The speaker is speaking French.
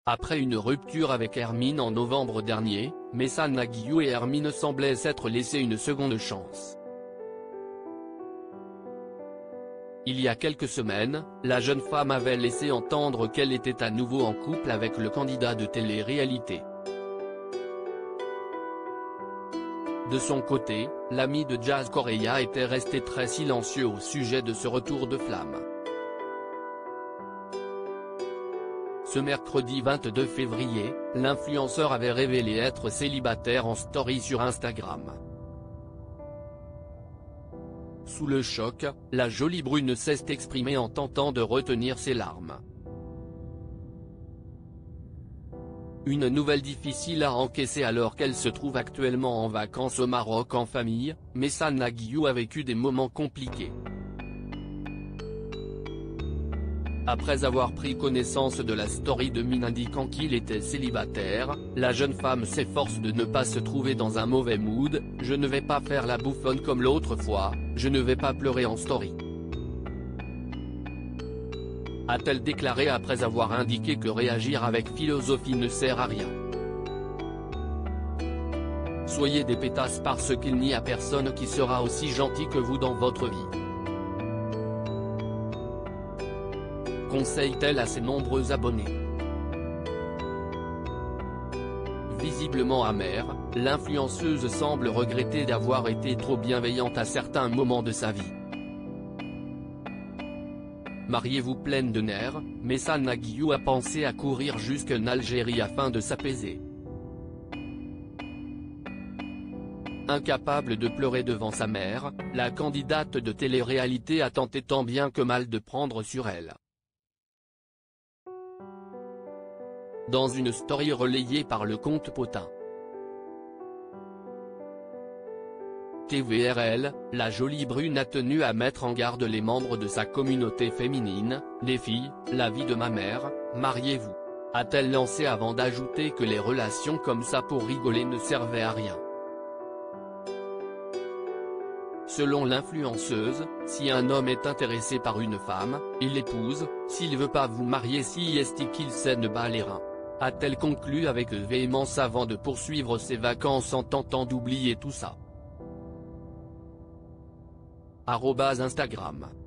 Après une rupture avec Hermine en novembre dernier, Mesa Naguiliou et Hermine semblaient s'être laissé une seconde chance. Il y a quelques semaines, la jeune femme avait laissé entendre qu'elle était à nouveau en couple avec le candidat de télé-réalité. De son côté, l'ami de Jazz Correia était resté très silencieux au sujet de ce retour de flamme. Ce mercredi 22 février, l'influenceur avait révélé être célibataire en story sur Instagram. Sous le choc, la jolie brune s'est exprimée en tentant de retenir ses larmes. Une nouvelle difficile à encaisser alors qu'elle se trouve actuellement en vacances au Maroc en famille, Mesa Naguiliou a vécu des moments compliqués. Après avoir pris connaissance de la story de Min indiquant qu'il était célibataire, la jeune femme s'efforce de ne pas se trouver dans un mauvais mood. « Je ne vais pas faire la bouffonne comme l'autre fois, je ne vais pas pleurer en story », a-t-elle déclaré après avoir indiqué que réagir avec philosophie ne sert à rien. Soyez des pétasses parce qu'il n'y a personne qui sera aussi gentil que vous dans votre vie. Conseille-t-elle à ses nombreux abonnés. Visiblement amère, l'influenceuse semble regretter d'avoir été trop bienveillante à certains moments de sa vie. Mariez-vous pleine de nerfs, Mesa Naguiliou a pensé à courir jusqu'en Algérie afin de s'apaiser. Incapable de pleurer devant sa mère, la candidate de télé-réalité a tenté tant bien que mal de prendre sur elle. Dans une story relayée par le compte Potin TVRL, la jolie brune a tenu à mettre en garde les membres de sa communauté féminine. « Les filles, la vie de ma mère, mariez-vous », a-t-elle lancé avant d'ajouter que les relations comme ça pour rigoler ne servaient à rien. Selon l'influenceuse, si un homme est intéressé par une femme, il l'épouse, s'il veut pas vous marier si est qu'il sait ne bat les reins, a-t-elle conclu avec véhémence avant de poursuivre ses vacances en tentant d'oublier tout ça. @Instagram